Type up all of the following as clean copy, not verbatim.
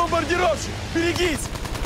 бомбардировщик! Берегись!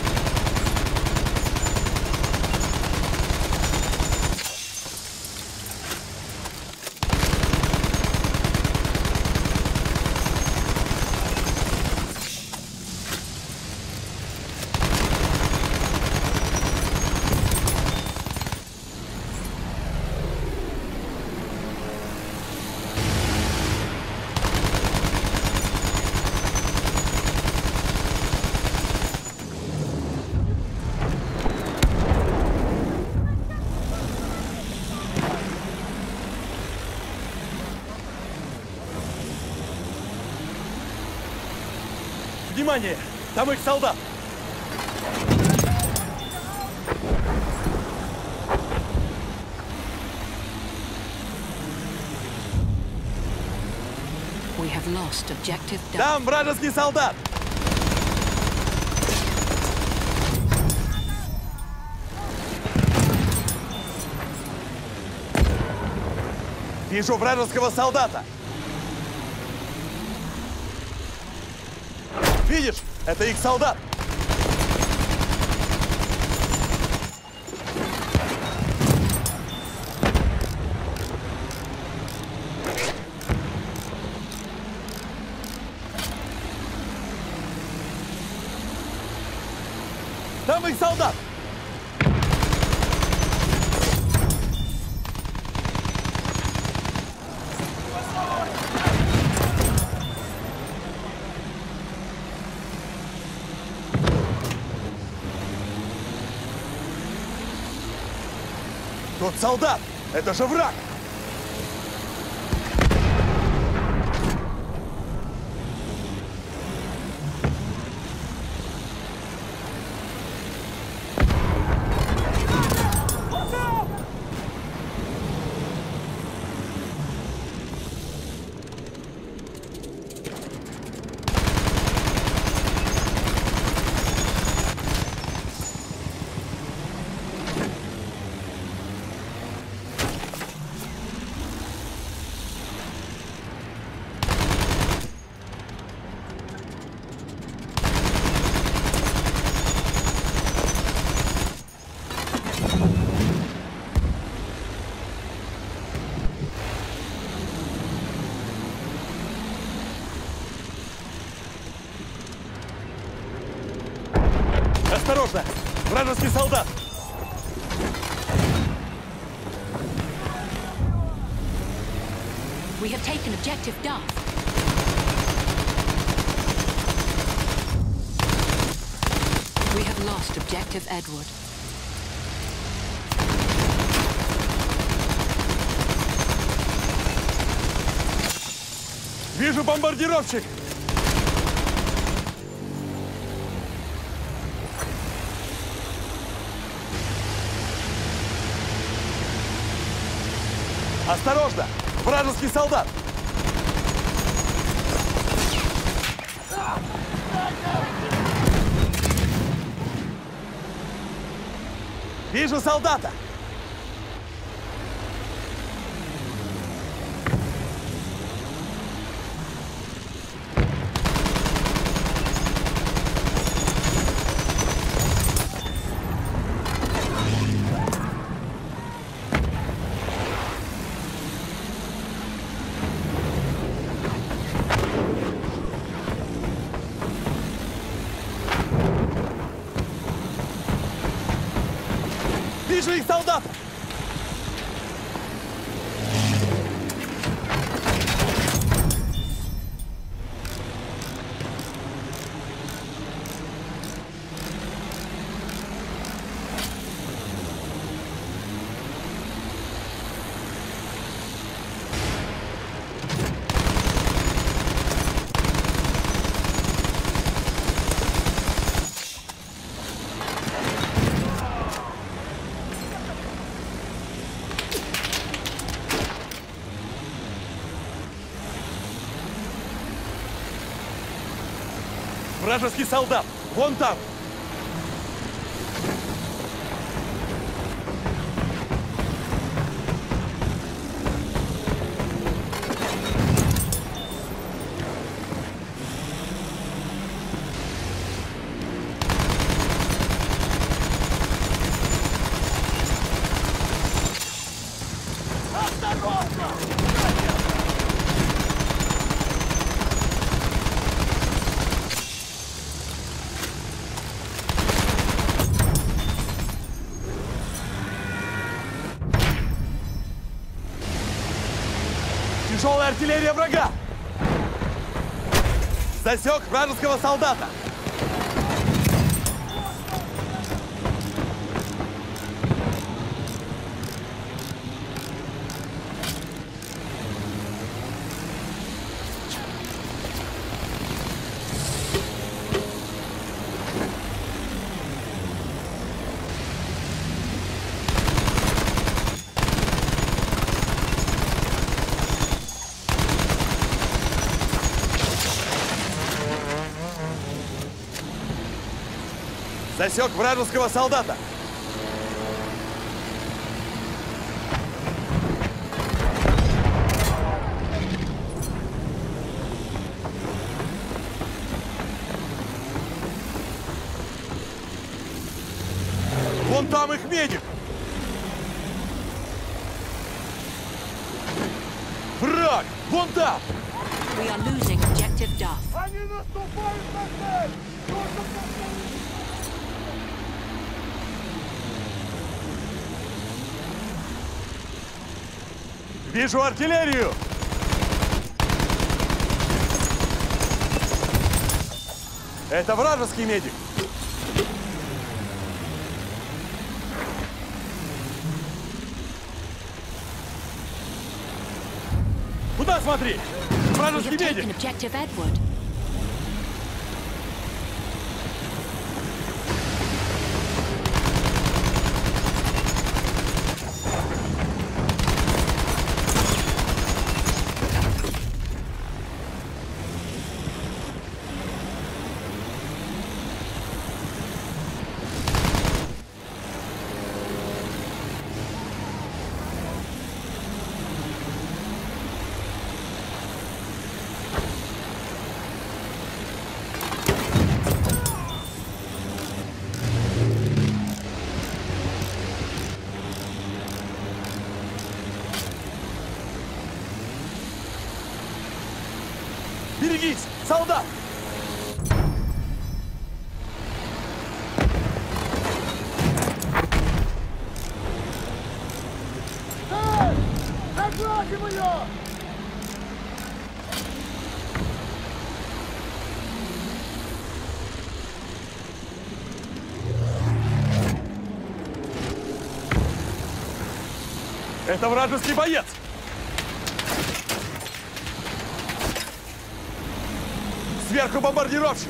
Внимание! Там их солдат! We have lost objective Duff. Там вражеский солдат! Вижу вражеского солдата! Видишь? Это их солдат! Там их солдат! Тот солдат! Это же враг! Осторожно! Вражеский солдат! We have taken objective Duff. We have lost objective Edward. Вижу бомбардировщик! Осторожно! Вражеский солдат! Вижу солдата! Вижу их солдата! Вражеский солдат! Вон там! артиллерия врага! Засек вражеского солдата! Засек вражеского солдата! Вон там их медик! Враг! Вон там! We are losing objective Duff. Они наступают на цель! Нужно поставить! Вижу артиллерию! Это вражеский медик! Куда смотри? We Вражеский have taken медик! objective Edward. Берегись! Солдат! Эй! Загладим ее! Это вражеский боец! Сверху бомбардировщик!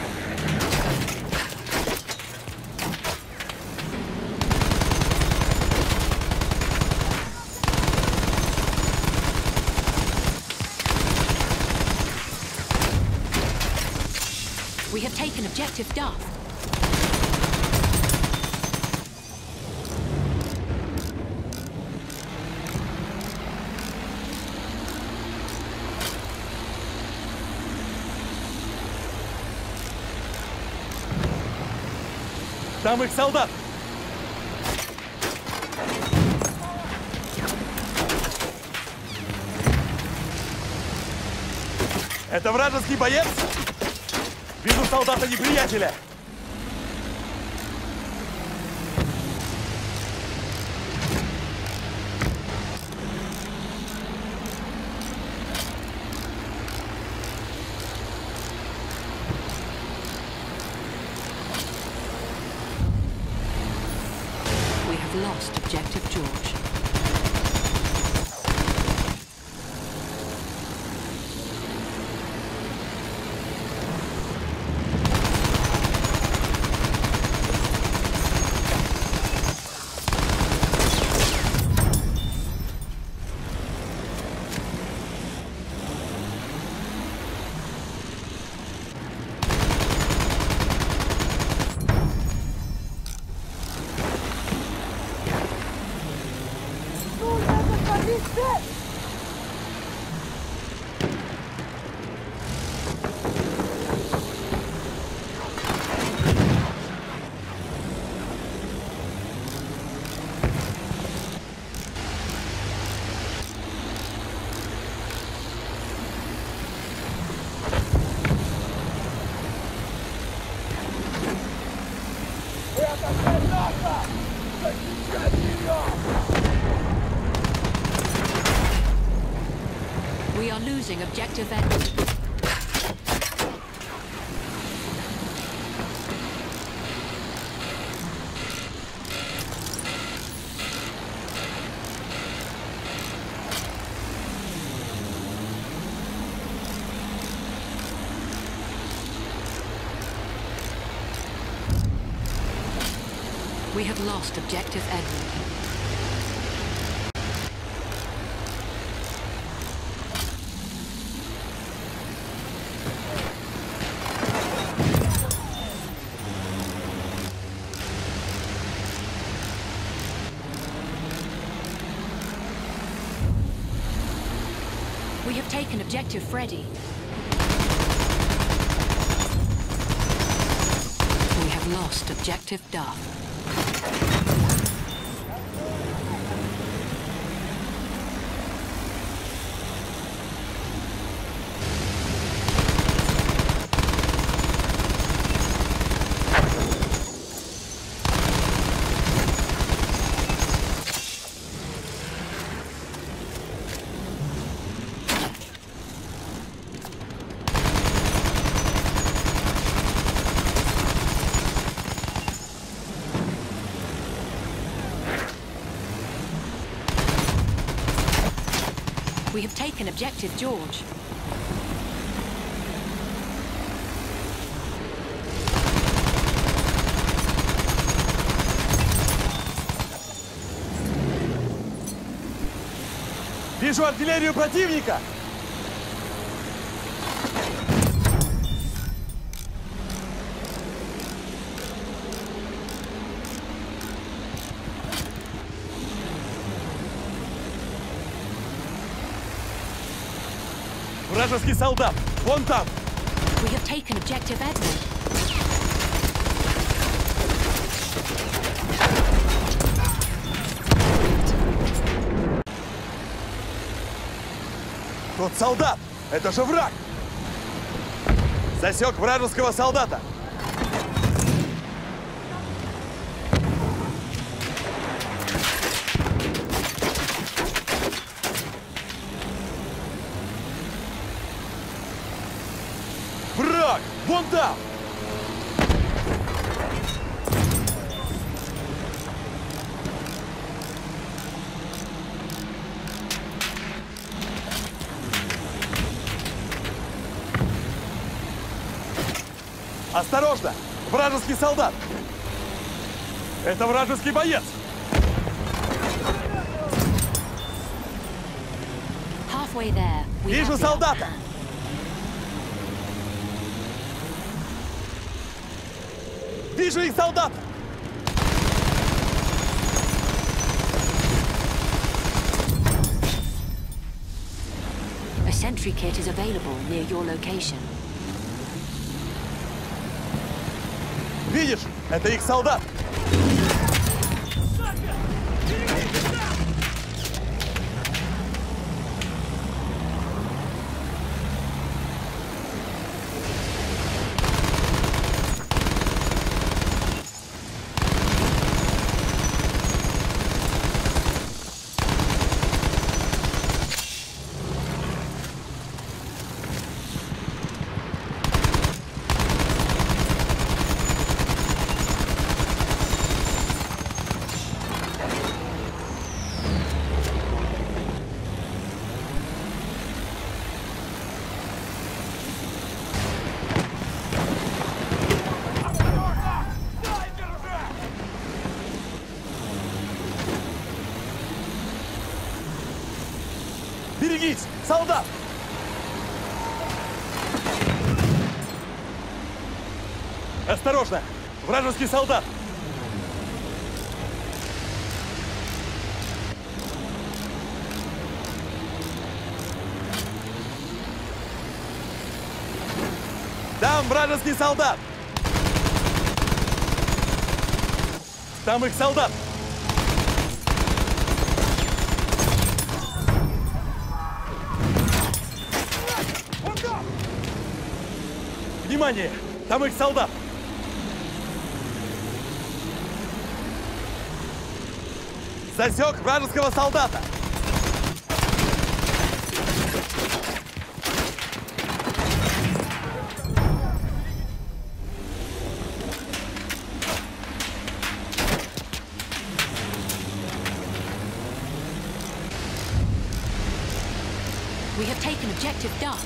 We have taken objective Duff. Там их солдат! Это вражеский боец? Вижу солдата неприятеля! We have lost objective George. Securing objective Edward. We have lost objective Edward. We have taken objective Freddy. We have lost objective Duff. We have taken objective George. Вижу артиллерию противника! Вражеский солдат! Вон там! We have taken objective Edward. Тот солдат! Это же враг! Засек вражеского солдата! Враг! Вон там! Осторожно! Вражеский солдат! Это вражеский боец! Halfway there. We Вижу have the солдата! Вижу их солдата! A sentry kit is available near your location. Видишь? Это их солдат! Берегись! Солдат! Осторожно! Вражеский солдат! Там вражеский солдат! Там их солдат! Внимание! Там их солдат! Засек вражеского солдата! have taken objective Duff.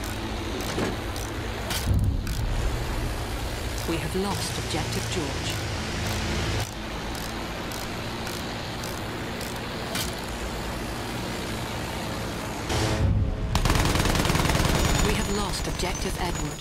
We have lost objective George. We have lost objective Edward.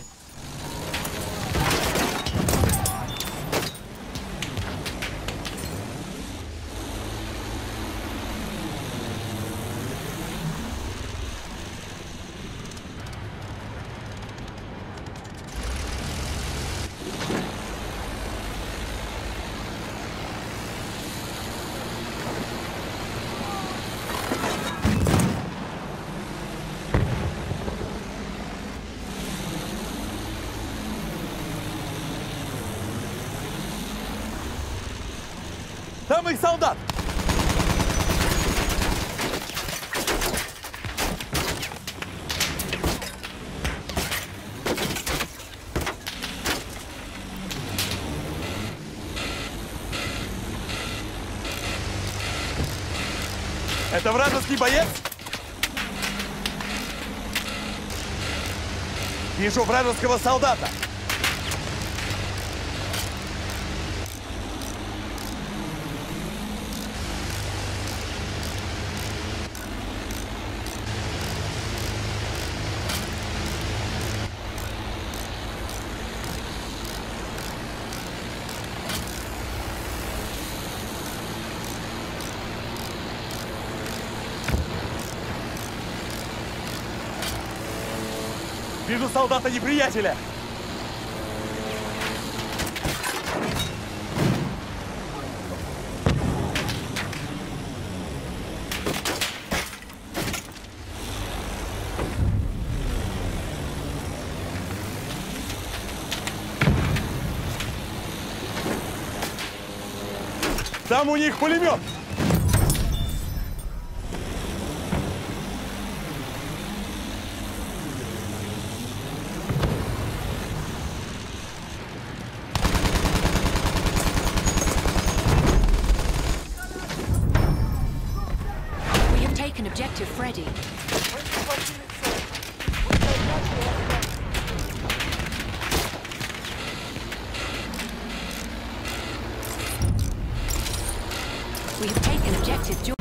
Там их солдат! Это вражеский боец? Вижу вражеского солдата! Вижу солдата неприятеля! Там у них пулемет! Taken objective Freddy. We have taken objective George.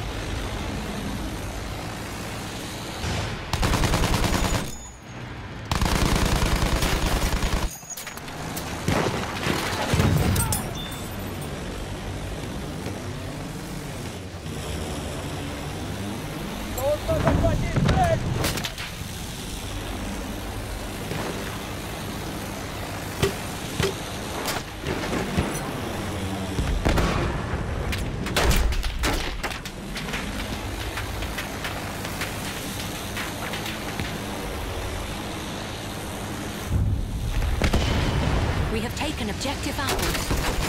We have taken objective Apples.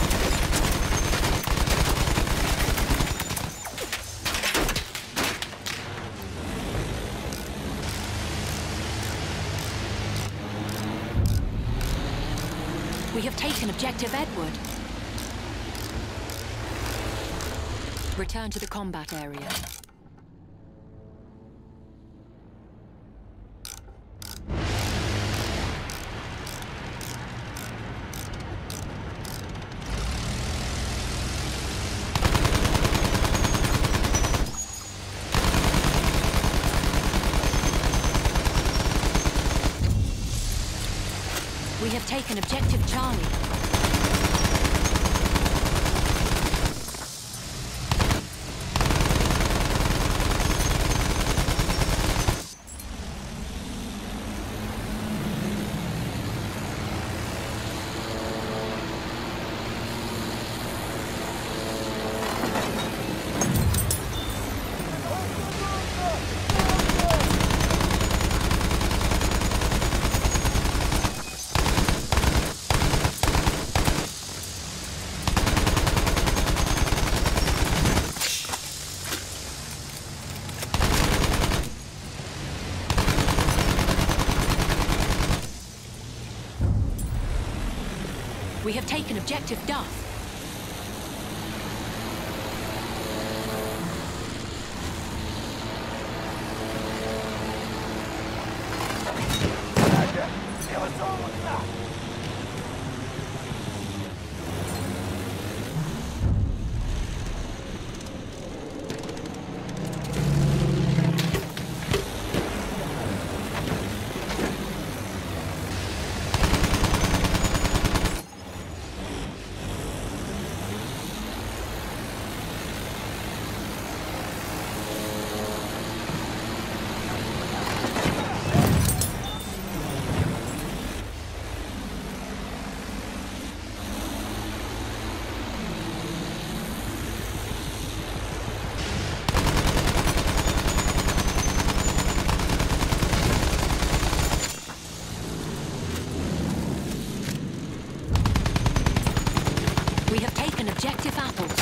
We have taken objective Edward. Return to the combat area. We have taken objective Charlie. We have taken objective Duff. objective apples.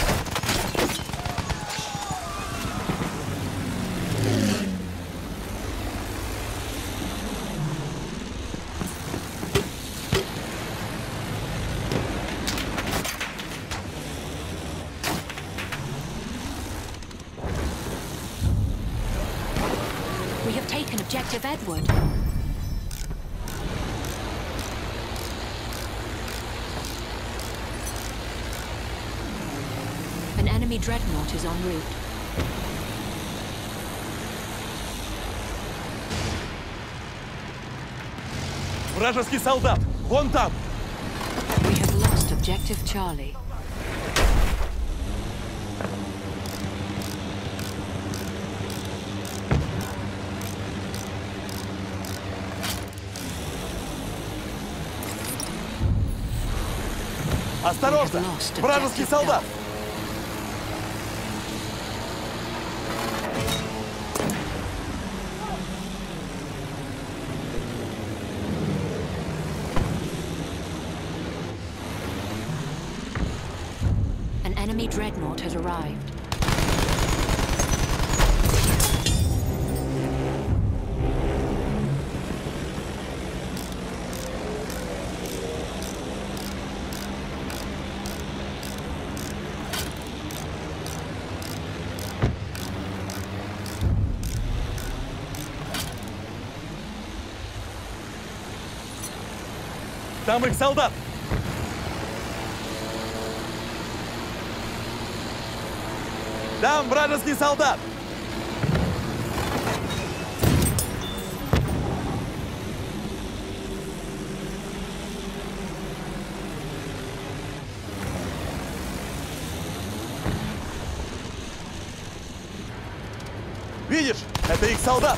We have taken objective Edward. An enemy dreadnought is en route. Вражеский солдат! Вон там! We have lost objective Charlie. Осторожно! Вражеский солдат! An enemy dreadnought has arrived. Там их солдат! Там вражеский солдат! Видишь? Это их солдат!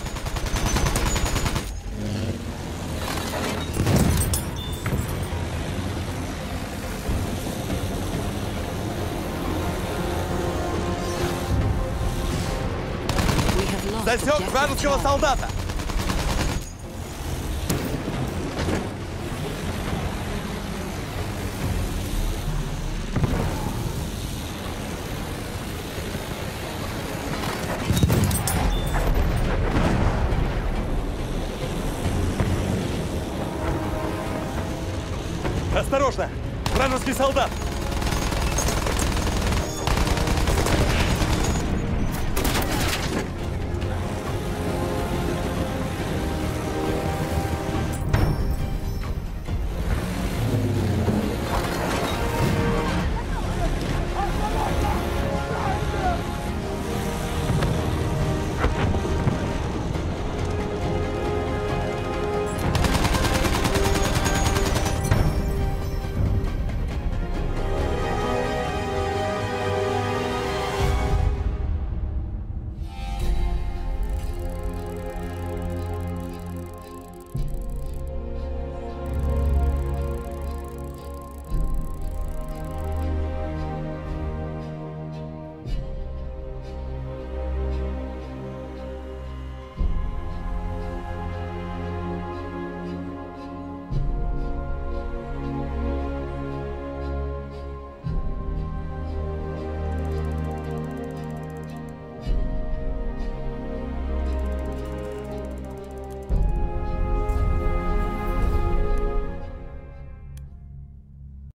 Засек вражеского солдата! Осторожно! Вражеский солдат!